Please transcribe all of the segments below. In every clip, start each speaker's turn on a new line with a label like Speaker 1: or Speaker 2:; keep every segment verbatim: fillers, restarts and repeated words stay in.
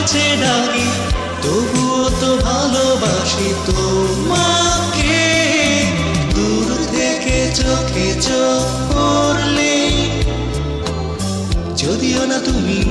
Speaker 1: কাছে ডাকি তবুও তো ভালোবাসি তোমাকে দূর থেকে চোখে চোখ পড়লে যদিও না তুমি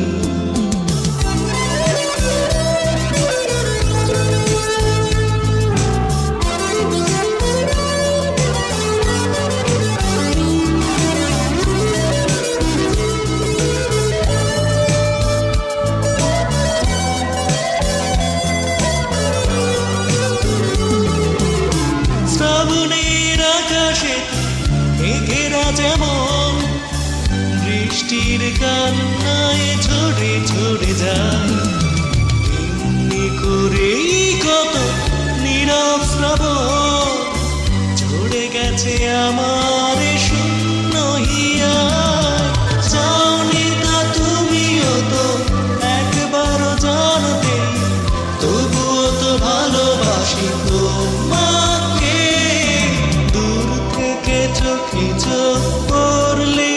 Speaker 1: শ্রাবণের আকাশে মেঘেরা যেমন বৃষ্টির কান্নায় ঝরে ঝরে যায় এমনি করেই কত নীরব শ্রাবণ ঝরে গেছে আমার শূন্য হিয়ায় জানি তা তুমিও তো একবারও জানতে তবুও তো ভালোবাসি তোমাকে দূর থেকে চোখে চোখ পড়লে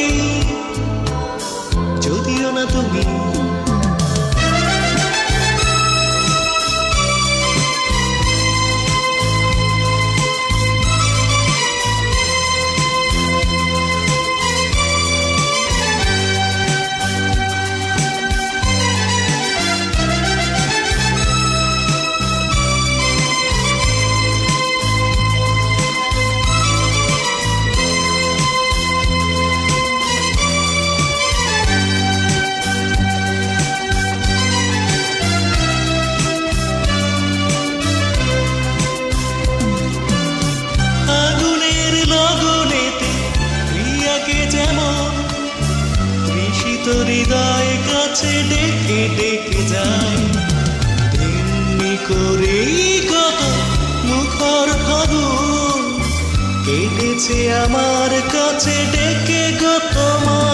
Speaker 1: যদিও না তুমি হৃদয় কাছে ডেকে ডেকে যায় তেমনি করেই কত মুখর ফাগুন কেটেছে আমার কাছে ডেকে গো তোমার